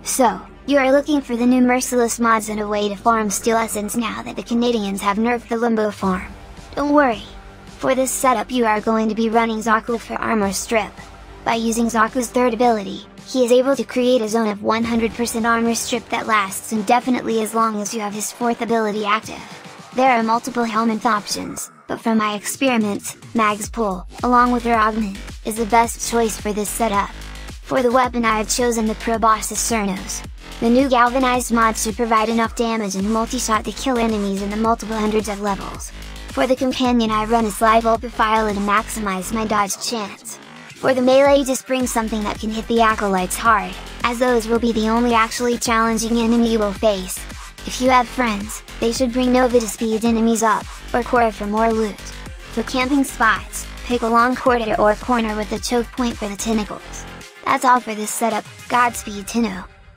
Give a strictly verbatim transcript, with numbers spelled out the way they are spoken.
So, you are looking for the new Merciless mods and a way to farm Steel Essence now that the Canadians have nerfed the Limbo farm. Don't worry! For this setup you are going to be running Zaku for Armor Strip. By using Zaku's third ability, he is able to create a zone of one hundred percent Armor Strip that lasts indefinitely as long as you have his fourth ability active. There are multiple helmet options, but from my experiments, Mag's Pull, along with her Augment, is the best choice for this setup. For the weapon I have chosen the Proboscis Cernos. The new Galvanized mod should provide enough damage and multi-shot to kill enemies in the multiple hundreds of levels. For the companion I run a Slive Ultrafile to maximize my dodge chance. For the melee just bring something that can hit the acolytes hard, as those will be the only actually challenging enemy you will face. If you have friends, they should bring Nova to speed enemies up, or Cora for more loot. For camping spots, pick a long corridor or corner with a choke point for the tentacles. That's all for this setup. Godspeed Tenno!